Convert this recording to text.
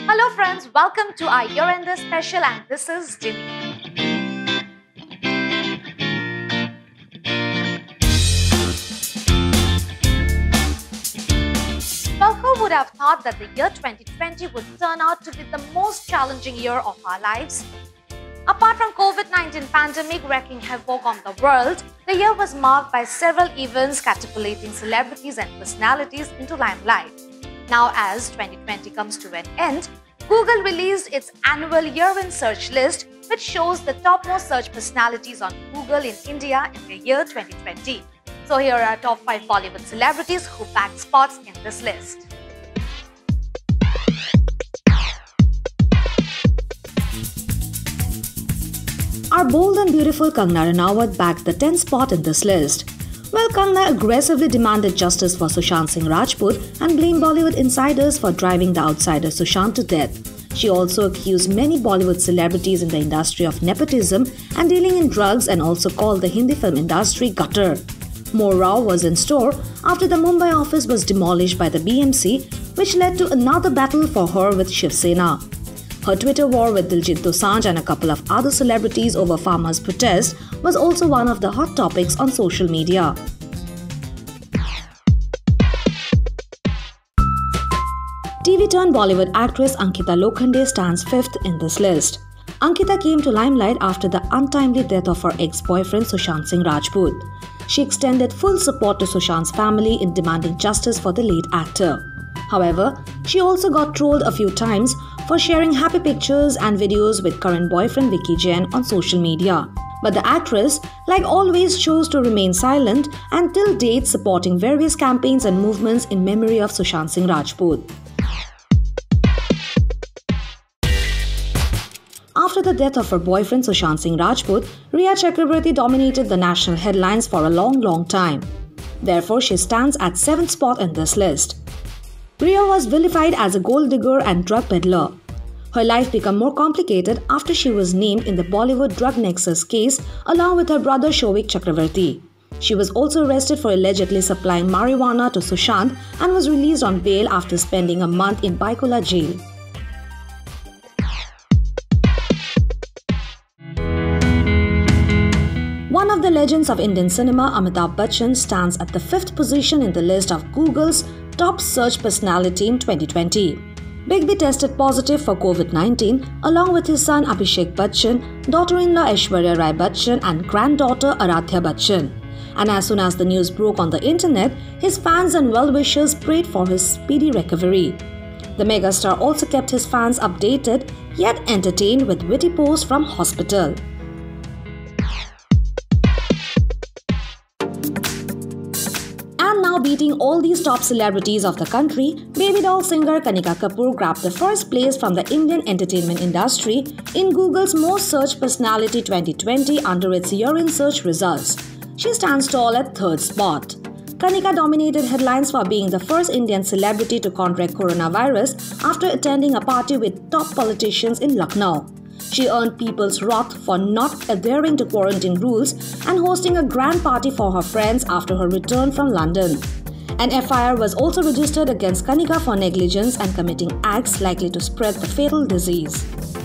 Hello friends, welcome to our year-ender special and this is Jimmy. Well, who would have thought that the year 2020 would turn out to be the most challenging year of our lives? Apart from COVID-19 pandemic wreaking havoc on the world, the year was marked by several events catapulting celebrities and personalities into limelight. Now, as 2020 comes to an end, Google released its annual year-end search list, which shows the topmost search personalities on Google in India in the year 2020. So here are top 5 Bollywood celebrities who bagged spots in this list. Our bold and beautiful Kangana Ranaut bagged the 10th spot in this list. Well, Kangana aggressively demanded justice for Sushant Singh Rajput and blamed Bollywood insiders for driving the outsider Sushant to death. She also accused many Bollywood celebrities in the industry of nepotism and dealing in drugs and also called the Hindi film industry gutter. More row was in store after the Mumbai office was demolished by the BMC, which led to another battle for her with Shiv Sena. Her Twitter war with Diljit Dosanjh and a couple of other celebrities over farmers' protest was also one of the hot topics on social media. TV-turned-Bollywood actress Ankita Lokhande stands 5th in this list. Ankita came to limelight after the untimely death of her ex-boyfriend Sushant Singh Rajput. She extended full support to Sushant's family in demanding justice for the late actor. However, she also got trolled a few times for sharing happy pictures and videos with current boyfriend Vicky Jain on social media. But the actress, like always, chose to remain silent and till date supporting various campaigns and movements in memory of Sushant Singh Rajput. After the death of her boyfriend Sushant Singh Rajput, Rhea Chakraborty dominated the national headlines for a long time. Therefore, she stands at 7th spot in this list. Rhea was vilified as a gold digger and drug peddler. Her life became more complicated after she was named in the Bollywood drug nexus case along with her brother Shovik Chakraborty. She was also arrested for allegedly supplying marijuana to Sushant and was released on bail after spending a month in Byculla jail. One of the legends of Indian cinema, Amitabh Bachchan, stands at the 5th position in the list of Google's top search personality in 2020. Big B tested positive for COVID-19 along with his son Abhishek Bachchan, daughter-in-law Aishwarya Rai Bachchan and granddaughter Aradhya Bachchan. And as soon as the news broke on the internet, his fans and well-wishers prayed for his speedy recovery. The megastar also kept his fans updated yet entertained with witty posts from hospital. Now beating all these top celebrities of the country, baby doll singer Kanika Kapoor grabbed the first place from the Indian entertainment industry in Google's Most Searched Personality 2020 under its year-end search results. She stands tall at 3rd spot. Kanika dominated headlines for being the first Indian celebrity to contract coronavirus after attending a party with top politicians in Lucknow. She earned people's wrath for not adhering to quarantine rules and hosting a grand party for her friends after her return from London. An FIR was also registered against Kanika for negligence and committing acts likely to spread the fatal disease.